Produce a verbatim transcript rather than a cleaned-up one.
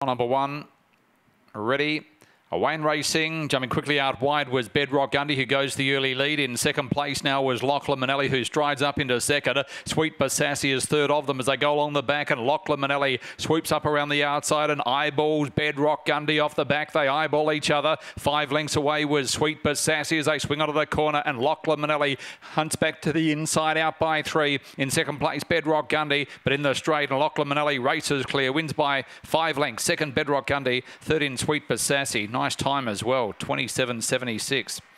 Number one, ready. Wayne Racing, jumping quickly out wide was Bedrock Gundy, who goes the early lead. In second place now was Lachlan Manelli, who strides up into second. Sweet Bassassi is third of them as they go along the back, and Lachlan Manelli swoops up around the outside and eyeballs Bedrock Gundy off the back. They eyeball each other. Five lengths away was Sweet Bassassi as they swing onto the corner, and Lachlan Manelli hunts back to the inside out by three. In second place, Bedrock Gundy, but in the straight, and Lachlan Manelli races clear, wins by five lengths. Second, Bedrock Gundy. Third in Sweet Bassassi. Nice time as well, twenty-seven seventy-six.